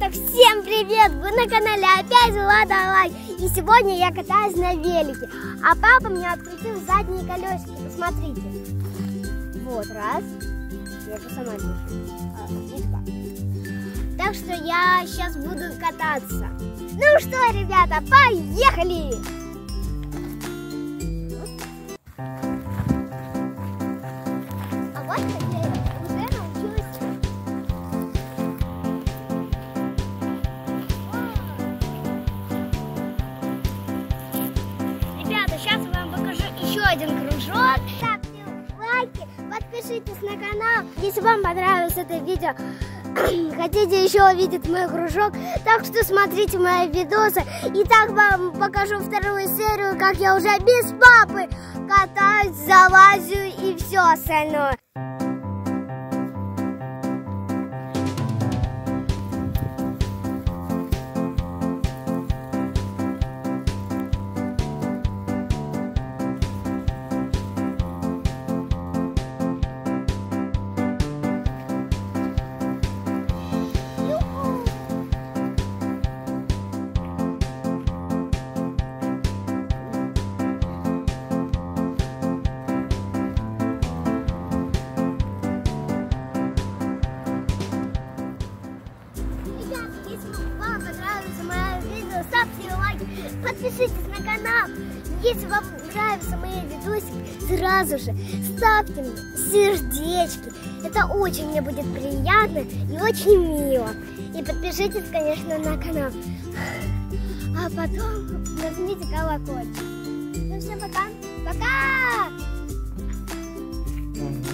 ребята, всем привет! Вы на канале опять Влада Лайк. И сегодня я катаюсь на велике. А папа мне открутил задние колесики. Посмотрите. Вот, раз. Я это сама вижу. И два. Так что я сейчас буду кататься. Ну что, ребята, поехали! А вот я уже научилась. Ребята, сейчас я вам покажу еще один кружок. Ставьте лайки, подпишитесь на канал, если вам понравилось это видео. Хотите еще увидеть мой кружок, так что смотрите мои видосы. И так вам покажу вторую серию, как я уже без папы катаюсь, залазю и все остальное. Ставьте лайки, подпишитесь на канал. Если вам нравятся мои видосики, сразу же ставьте мне сердечки. Это очень мне будет приятно и очень мило. И подпишитесь, конечно, на канал. А потом нажмите колокольчик. Ну всем пока. Пока!